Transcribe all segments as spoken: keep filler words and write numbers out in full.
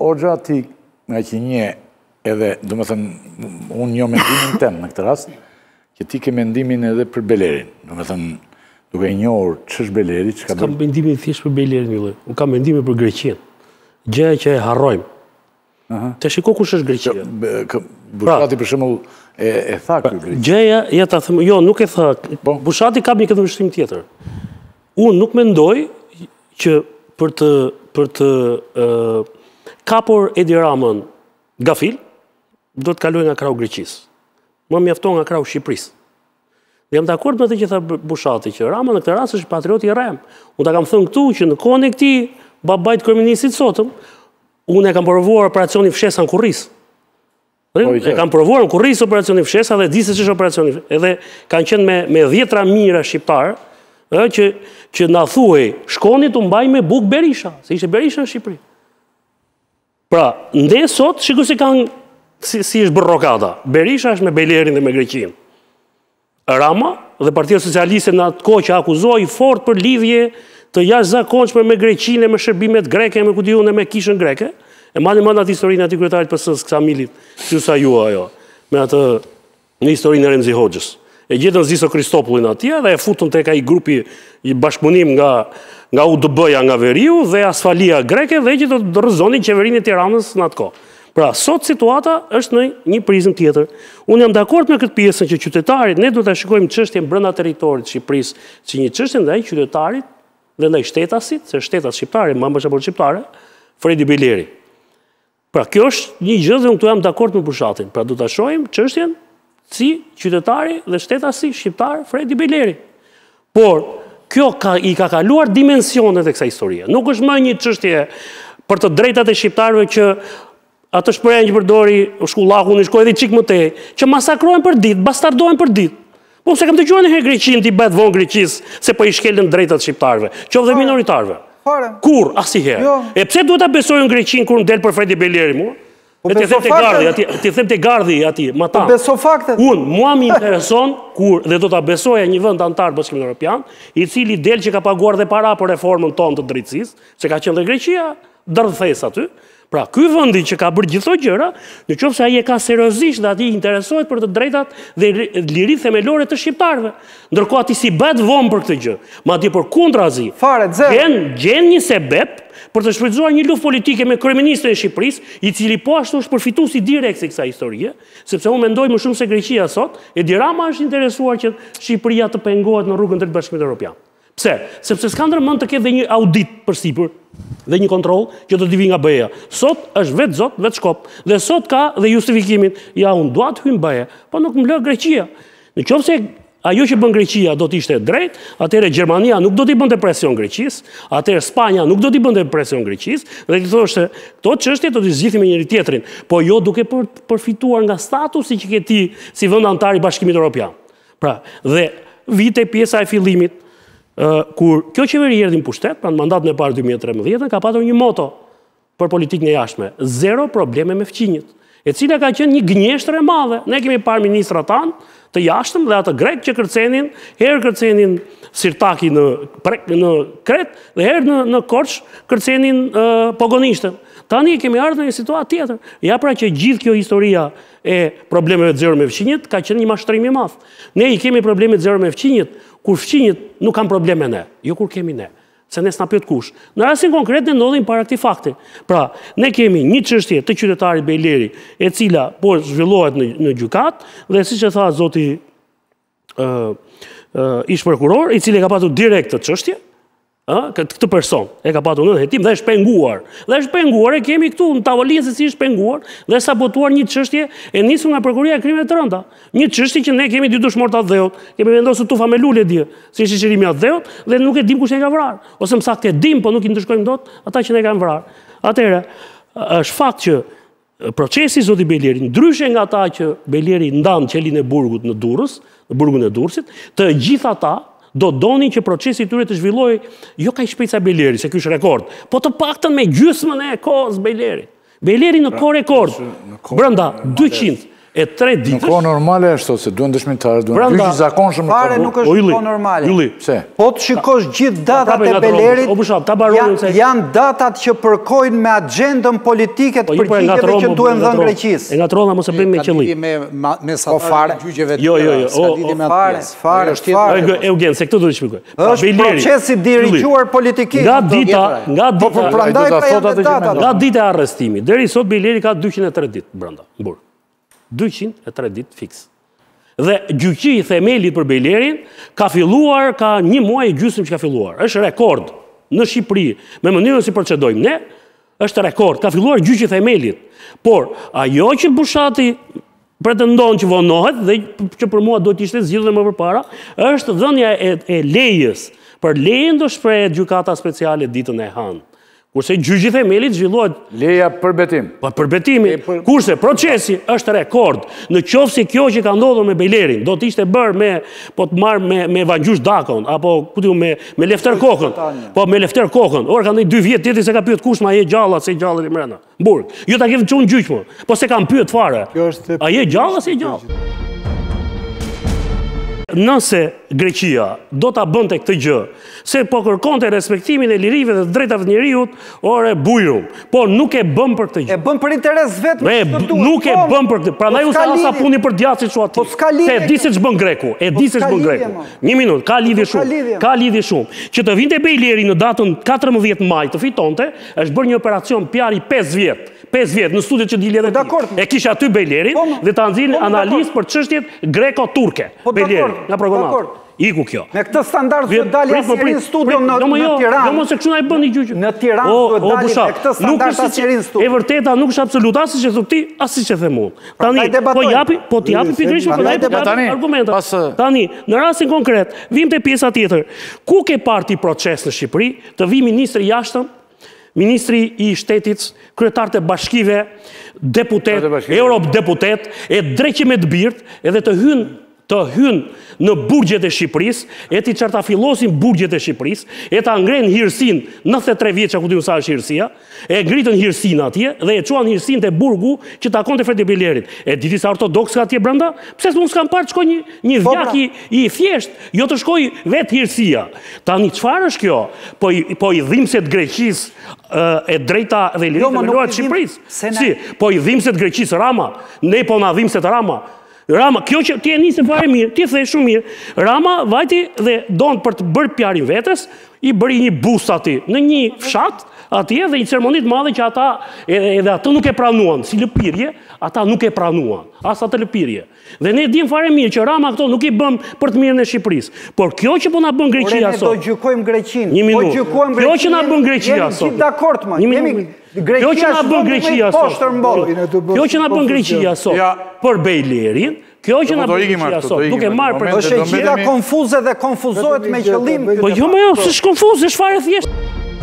Orgja ti nga që një edhe, do më thënë, unë një mendimin tem në këtë rast, që ti ke mendimin edhe për Belerin. Do më thënë, duke i njohur ç'është Beleri, ç'ka bërë. Kam mendimin thjesht për Belerin, ylle. Unë kam mendimin për Greqinë. Gjëja që e harrojmë. Të shiko kush është Greqia. Bushati për shembull e tha ky Greqi. Gjëja, ja ta them, jo, nuk e tha. Bushati ka një këndvështrim tjetër. Unë nuk mendoj që për të për të kapur Edi Ramën gafil, do të kaloj nga krahu Greqisë. Më mjafton nga krahu Shqipërisë. Dhe jam dakord me atë që tha Bushati, që Rama në këtë rast është patrioti i rrem. Unë ta kam thënë këtu që në kohën e këtij babait kryeministit sotëm, unë e kam provuar operacionin Fshesa në Kurris. E kam provuar në Kurris operacionin Fshesa dhe di se ç'është operacioni. Edhe kanë qenë me me dhjetra mijëra shqiptar, ë që që na thuaj, shkoni tu mbaj me buk Berisha, se ishte Berisha në Shqipëri. Pra, nde sot shikoj se kanë si, si është bërë rokata. Berisha është me Belerin dhe me Greqinë. Rama dhe Partia Socialiste në atë kohë që akuzoi fort për lidhje të jashtëzakonshme me Greqinë, me shërbimet greke, me kujtun e me kishën greke. E mani mand atë historinë aty kryetarit P S-s Ksamilit, si sa ju ajo, me atë në historinë e Remzi Hoxhës. E gjetën Ziso Kristopullin atje dhe e futën tek ai grupi i bashkëpunim nga nga U D B-ja nga Veriu dhe Asfalia greke dhe që do të rrëzonin qeverinë e Tiranës në atë kohë. Pra, sot situata është në një prizmë tjetër. Unë jam dakord me këtë pjesën që qytetarit, ne duhet ta shikojmë çështjen brenda territorit të Shqipërisë si një çështje ndaj qytetarit dhe ndaj shtetasit, se shtetas shqiptare, më bashkëpunëtor shqiptare, Fredi Beleri. Pra, kjo është një gjë dhe unë këtu jam dakord me Bushatin. Pra, do ta shohim çështjen si qytetari dhe shtetasi shqiptar Fredi Beleri. Por, kjo ka, i ka kaluar dimensionet e kësaj historie. Nuk është më një çështje për të drejtat e shqiptarëve që atë shprehjen që përdori Shkullaku, në shkoj edhe çik më tej, që masakrohen për ditë, bastardohen për ditë. Po se kam dëgjuar një herë Greqinë ti bëhet vonë Greqisë se po i shkelën drejtat shqiptarëve, qoftë minoritarëve. Kur, asnjëherë. E pse duhet ta besojnë Greqinë kur ndel për Fredi Beleri mua? E ti them te Gardhi, aty, ti them te Gardhi aty, ma ta. Po beso faktet. Unë, mua më intereson kur dhe do ta besoja një vend antar Bashkimit Evropian, i cili del që ka paguar dhe para për reformën tonë të drejtësisë, se ka qenë dhe Greqia dërthes aty. Pra, ky vendi që ka bërë gjithë këto gjëra, nëse ai e ka seriozisht dhe ati interesohet për të drejtat dhe liritë themelore të shqiptarëve. Ndërkohë ati si bëhet vonë për këtë gjë. Madje përkundrazi, gjen gjen një sebeb për të shfrytzuar një luftë politike me kryeministrin e Shqipërisë, i cili po ashtu është përfituesi direkt si kësaj historie, sepse unë mendoj më shumë se Greqia sot, Edi Rama është interesuar që Shqipëria të pengohet në rrugën drejt Bashkimit Evropian. Pse? Sepse s'ka ndërmend të ketë dhe një audit përsipër dhe një kontroll që do të vi nga B E A. Sot është vetë zot, vetë shkop. Dhe sot ka dhe justifikimin, ja unë dua të hyj në B E A, po nuk më lë Greqia. Nëse ajo që bën Greqia do të ishte drejt, atëherë Gjermania nuk do t'i bënte presion Greqisë, atëherë Spanja nuk do t'i bënte presion Greqisë, dhe ti thoshte, këto çështje do t'i zgjidhim me njëri tjetrin, po jo duke përfituar nga statusi që ke ti si vend antar i Bashkimit Evropian. Pra, dhe vite pjesa e fillimit Uh, kur kjo qeveri erdhi në pushtet, pra në mandatin e parë dy mijë e tremëdhjetë, ka patur një moto për politikën e jashtme, zero probleme me fqinjët, e cila ka qenë një gënjeshtër e madhe. Ne kemi parë ministrat tanë të jashtëm dhe atë grek që kërcenin, herë kërcenin Sirtaki në, në Kret dhe herë në, në Korç kërcenin uh, pogonishtën. Tani kemi ardhur në një situatë tjetër. Ja pra që gjithë kjo historia e problemeve të zero me fqinjët ka qenë një mashtrim i madh. Ne i kemi probleme të zero me fqinjët, kur fqinjët nuk kanë probleme ne, jo kur kemi ne, se ne s'na pyet kush. Në rastin konkret ne ndodhim para këtij fakti. Pra, ne kemi një çështje të qytetarit Beleri, e cila po zhvillohet në, në gjykat, dhe siç e tha zoti ë uh, uh, ish prokuror, i cili ka patur direkt të çështje, ë këtë person e ka patur në hetim dhe është penguar. Dhe është penguar, e kemi këtu në tavolinë se si është penguar dhe sabotuar një çështje e nisur nga prokuria e krimeve të rënda. Një çështje që ne kemi dy dëshmorë të dheut, kemi vendosur tufa me lule dje, si është shërimi i dheut dhe nuk e dim kush e ka vrarë, ose më saktë e dim, po nuk i ndeshkojmë dot ata që ne kanë vrarë. Atëherë, është fakt që procesi zoti Beleri, ndryshe nga ata që Beleri ndan qelin e burgut në Durrës, në burgun e Durrësit, të gjithë ata do donin që procesi i tyre të zhvillojë jo kaq shpejt sa Beleri, se ky është rekord, po të paktën me gjysmën e kohës Beleri. Beleri në kohë rekord, brenda dyqind, e tre ditësh. Në kohë normale është se duhen dëshmitarë, duhen gjyq i zakonshëm. Fare nuk është kohë normale. Ylli. Po të shikosh gjithë datat e Belerit, janë datat që përkojnë me agendën politike të përgjigjeve që duhen dhënë Greqisë. E ngatrona mos e bëjmë me qëllim. Me satarë gjyqeve të tjera. Fare, fare, fare. Eugen, se këtë do të shpjegoj. Është procesi dirigjuar politikisht. Nga dita, nga dita, prandaj pra janë datat. Nga dita e arrestimi, deri sot Beleri ka dyqind e tre ditë brenda, në burg. dyqind e tre ditë fiks. Dhe gjyqi i themelit për Belerin ka filluar, ka një muaj e gjysmë që ka filluar. Është rekord në Shqipëri, me mënyrën si procedojmë ne, është rekord. Ka filluar gjyqi i themelit. Por, ajo që Bushati pretendon që vonohet, dhe që për mua do të ishte zgjidhur më përpara, është dhënia e, e lejes. Për lejen do shprehet gjykata speciale ditën e hanë. Kurse gjyqi i themelit zhvillohet leja për betim. Po për betimi. Kurse procesi është rekord. Në qoftë se kjo që ka ndodhur me Belerin do të ishte bërë me po të marr me me Vangjush Dakon apo ku diu me me Lefter Kokën. Po me Lefter Kokën. Ora kanë dy vjet tjetër se ka pyet kush ma je gjalla se gjallë i mbrenda. Burg. Jo ta kemi çun gjyq më. Po se kanë pyet fare. A je gjalla se gjallë? Nëse Greqia do ta bënte këtë gjë, se po kërkonte respektimin e lirive dhe drejtave të njeriut, ore bujrum, por nuk e bën për këtë gjë. E bën për interes vetëm. Nuk e bën për këtë. Prandaj u sa sapuni për djathtë çu aty. Se e di se ç'bën Greku, e di se ç'bën Greku. Një minutë, ka lidhje shumë. Ka lidhje shumë. Që të vinte Beleri në datën katërmbëdhjetë maj të fitonte, është bërë një operacion P R i pesë vjet. pesë vjet në studiot që dilje edhe ti. E kisha aty Belerin dhe ta nxjerrin analizë për çështjet greko-turke. Belerin, nga programat. Iku kjo. Me këtë standard do dalë asnjëri në studio në Tiranë. Jo mos e kështu na i bën gjyqi. Në Tiranë do dalë me këtë standard asnjëri në studio. E vërteta nuk është absolut, as siç e thon ti, as siç e them unë. Tani po japi, po ti japi pikërisht për ndaj argumentat. Tani, në rastin konkret, vim te pjesa tjetër. Ku ke parti proces në Shqipëri, të vi ministri i jashtëm, ministri i shtetit, kryetar të bashkive, deputet, eurodeputet, e dreqi me të birt, edhe të hynë të hynë në burgjet e Shqipërisë, e ti çartafillosin burgjet e Shqipërisë, e ta ngrenë hirsin, nëntëdhjetë e tre vjeç ku diun sa është hirsia, e ngritën hirsin atje dhe e çuan hirsin te burgu që takon te Fredi Belerit. E diti sa ortodoks ka atje brenda? Pse s'u s'kan parë të shkoj një një vjak i, i thjesht, jo të shkoj vet hirsia. Tani çfarë është kjo? Po i, po i dhimbset Greqisë e drejta dhe liria e vendosur Shqipërisë. Si, po i dhimbset Greqisë Rama, ne po na dhimbset Rama. Rama, kjo që ti e nisë fare mirë, ti the shumë mirë. Rama vajti dhe don për të bërë P R-in vetes, i bëri një bust aty në një fshat atje dhe një ceremoni të madhe që ata edhe, edhe atë nuk e pranuan, si lëpirje, ata nuk e pranuan, as atë lëpirje. Dhe ne dim fare mirë që Rama këto nuk i bën për të mirën e Shqipërisë. Por kjo që po na bën Greqia sot. Ne do gjykojmë Greqinë. Një minutë. Kjo që na bën Greqia sot. Jemi dakord më. Jemi Kjo që na bën Greqia sot. Kjo që na bën Greqia sot për Belerin, kjo që na bën Greqia sot, duke marrë për është e gjitha konfuze dhe konfuzohet me qëllim. Po jo më jo, s'është konfuz, është fare thjesht.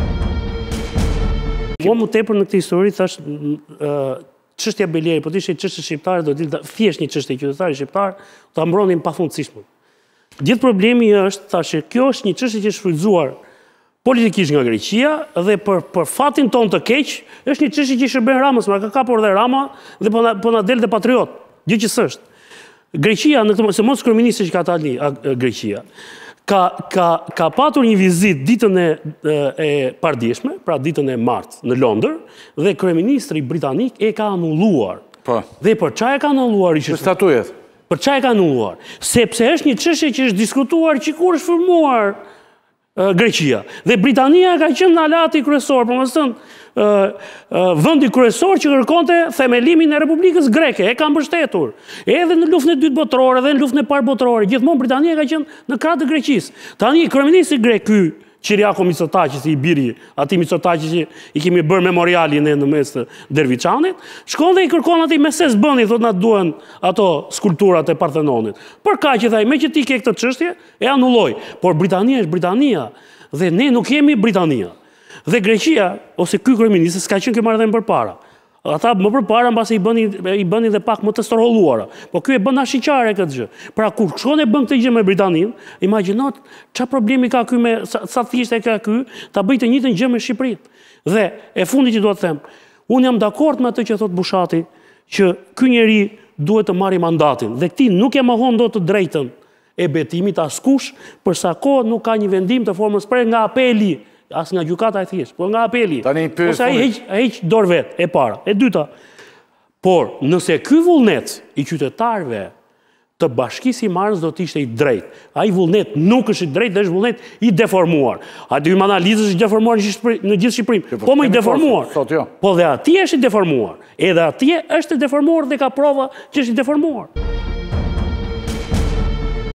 Mo më tepër në këtë histori thash çështja Beleri, po të ishte çështje shqiptare do dilte thjesht një çështje qytetare shqiptar, ta mbronin pafundësisht. Gjithë problemi është thashë kjo është një çështje që është shfrytzuar politikisht nga Greqia dhe për për fatin ton të keq është një çështje që shërben Ramës, ma ka kapur dhe Rama dhe po na po na del dhe patriot. Gjë që s'është. Greqia në këtë se mos kryeministri që ka tani Greqia ka ka ka patur një vizitë ditën e e pardjeshme, pra ditën e martë në Londër dhe kryeministri britanik e ka anulluar. Po. Dhe për çfarë e ka anulluar ishte? Për statujet. Për çfarë e ka anulluar? Sepse është një çështje që është diskutuar që kur është formuar Greqia. Dhe Britania ka qenë në alati kryesor, për më thënë, vendi kryesor që kërkonte themelimin e Republikës Greke, e ka mbështetur. Edhe në luftën e dytë botërore, edhe në luftën e parë botërore, gjithmonë Britania ka qenë në krah të Greqisë. Tani kryeministri grek ky Çiriako Mitsotakis, i biri atij Mitsotakis që i kemi bërë memorialin ne në mes të Derviçanit, shkon dhe i kërkon atij me ses bëni, thotë na duhen ato skulpturat e Parthenonit. Por kaq që thaj, me që ti ke këtë çështje, e anulloj. Por Britania është Britania dhe ne nuk jemi Britania. Dhe Greqia ose ky kryeminist s'ka qenë kjo marrëdhënie përpara. Ata më përpara mbasi i bënin i bënin dhe pak më të storholluara. Po ky e bën ashiqare këtë gjë. Pra kur shkon e bën këtë gjë me Britaninë, imagjino çfarë problemi ka ky me sa, sa thjesht e ka ky ta bëjë të njëjtën gjë me Shqipërinë. Dhe e fundi që dua të them, unë jam dakord me atë që thot Bushati, që ky njeri duhet të marri mandatin. Dhe këti nuk e mohon do të drejtën e betimit askush, përsa kohë nuk ka një vendim të formës për nga apeli, as nga gjykata e thjesht, por nga apeli. Ose ai heq dorë vetë, e para. E dyta, por nëse ky vullnet i qytetarëve të bashkisë i marrës do të ishte i drejtë. Ai vullnet nuk është i drejtë, dhe është vullnet i deformuar. A dy analizës është deformuar në gjithë Shqipërinë. Po më i deformuar. Po dhe atje është i deformuar. Edhe atje është i deformuar dhe ka prova që është i deformuar.